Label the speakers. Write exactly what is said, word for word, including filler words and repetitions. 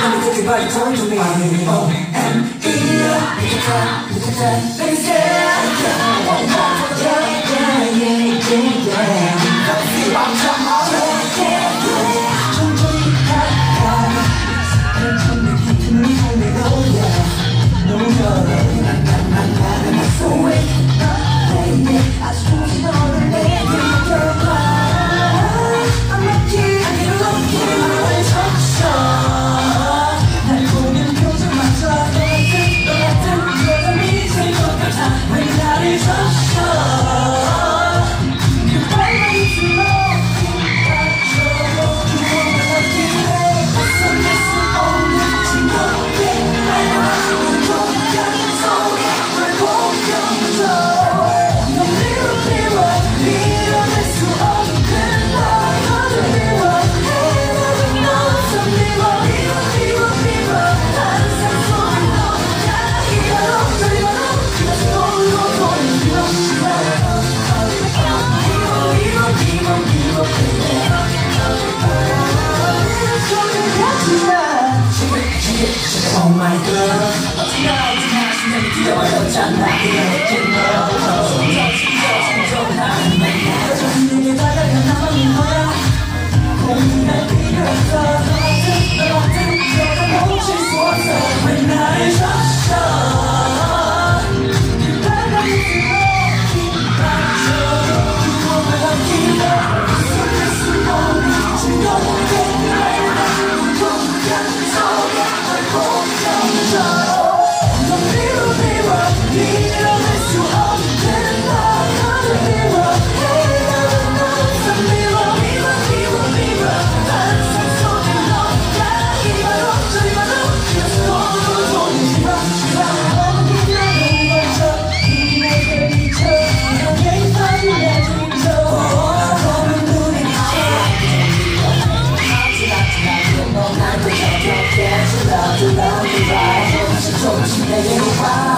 Speaker 1: Let me take it by turn to me. O M E Look at that, look at that. Let me say yeah, yeah, yeah, yeah, yeah, yeah. Let's see I'm trying to yeah, yeah. 천천히 가가 천천히 깊은 상대로 yeah. 녹여 난난난난 I'm so weak baby 아주 조금 너를 내게 맡겨봐. I'm lucky I get lucky 날 쳤어 날 보면 표정마저 너 같은 너 같은 여자 미칠 것 같아 왜 나를 쳤어 그 빨간 입술로 힘받쳐 그거만 기대 벗어낼 수 없는 징그럽게 날아가는 공간 속에 널 공격져 넌 미워 미워 밀어낼 수 없는 너를 미워 해내는 너서 미워 미워 미워 미워 항상 속에 너야 이대로 저리가로 다시 돌로 돌리며 미워 미워 미워 미워 미워 Oh my girl 어찌나 어찌나 심장이 뛰어버렸잖아 이렇게 너 점점 점점 나는 만나 내게 다가가 나만 믿어야 고민할 필요 없어 너 같은 너 같은 너가 놓칠 수 없어 왜 나를 줬어 그 빨간 입술로 힘받쳐 그거만 기대 숨을 수 없는 징그럽게 날아가는 공간 속에 널 공격져 넌 미워 미워 밀어낼 수 없는 너를 미워 해내는 너서 미워 미워 미워 미워 항상 속에 너야 이대로 저리가로 계속 돌고 돌리며 사랑하는 그녀를 걸쳐 힘에게 미쳐 너에게 빠지게 중쳐 검은 눈에 비쳐 아찔아찔하게 너 나를 적적해 슬라슬라 조금씩 조금씩 내게 와